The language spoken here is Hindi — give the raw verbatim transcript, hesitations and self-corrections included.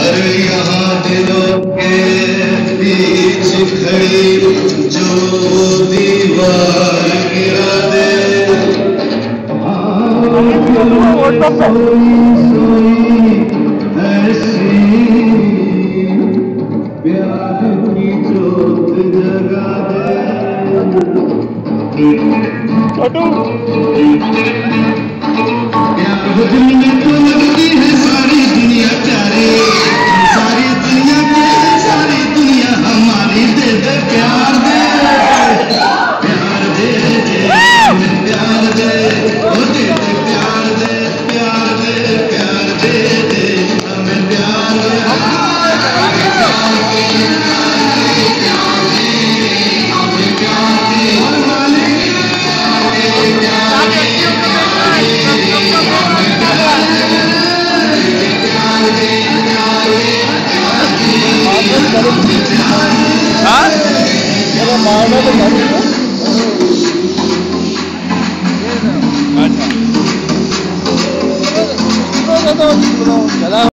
यहाँ दिलों के बीच खड़ी जो दीवार गिरा दे, सोई सोई ऐसी प्यार की जोत जगा दे। प्यार दुनिया को लगती है सारी दुनिया प्यारी, सारी दुनिया के सारी दुनिया हमारी, दे दे प्यार दे प्यार दे दे प्यार दे, ओ दे दे प्यार दे प्यार दे प्यार दे दे हमें प्यार दे। अच्छा